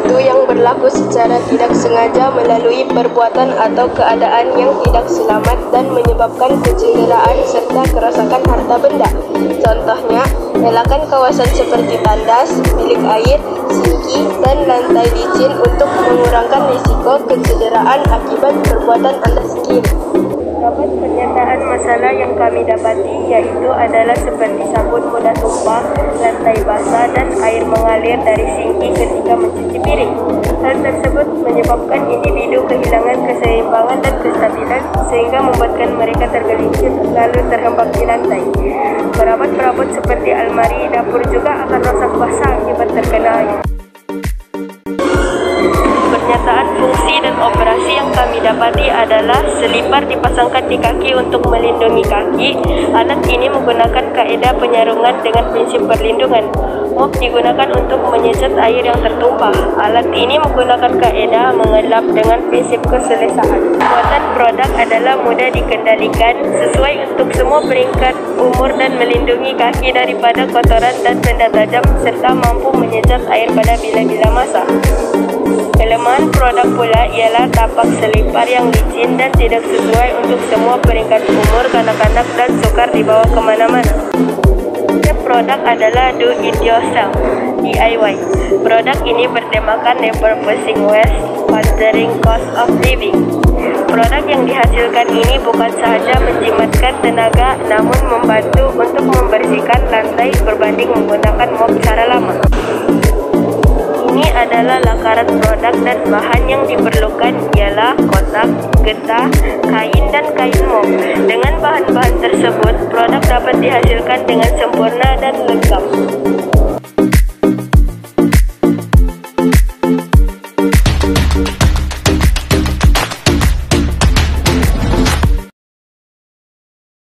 sesuatu yang berlaku secara tidak sengaja melalui perbuatan atau keadaan yang tidak selamat dan menyebabkan kecederaan serta kerosakan harta benda. Contohnya, elakkan kawasan seperti tandas, bilik air, sinki, dan lantai licin untuk mengurangkan risiko kecederaan akibat perbuatan Anda sendiri. Beberapa pernyataan masalah yang kami dapati yaitu adalah seperti sabun mudah tumpah, lantai basah, dan air mengalir dari sinki ketika mencuci piring. Hal tersebut menyebabkan individu kehilangan keseimbangan dan kestabilan sehingga membuatkan mereka tergelincir lalu terhembap di lantai. Perabot-perabot seperti almari, dapur juga akan rosak basah akibat terkena air. Pernyataan fungsi dan operasi yang kami dapati adalah selipar dipasangkan di kaki untuk melindungi kaki. Alat ini menggunakan kaedah penyarungan dengan prinsip perlindungan. Mop digunakan untuk menyedot air yang tertumpah. Alat ini menggunakan kaedah mengelap dengan prinsip keselesaan. Buatan produk adalah mudah dikendalikan, sesuai untuk semua peringkat umur dan melindungi kaki daripada kotoran dan benda tajam serta mampu menyedot air pada bila-bila masa. Kelemahan produk pula ialah tapak selipar yang licin dan tidak sesuai untuk semua peringkat umur kanak-kanak dan sukar dibawa kemana-mana. Produk adalah do it yourself (DIY). Produk ini bertemakan never pushing waste, considering cost of living. Produk yang dihasilkan ini bukan sahaja menjimatkan tenaga, namun membantu untuk membersihkan lantai berbanding menggunakan mop cara lama. Ini adalah lakaran produk dan bahan yang diperlukan ialah kotak, getah, kain, dan kain mop. Dengan bahan-bahan tersebut, produk dapat dihasilkan dengan sempurna dan lengkap.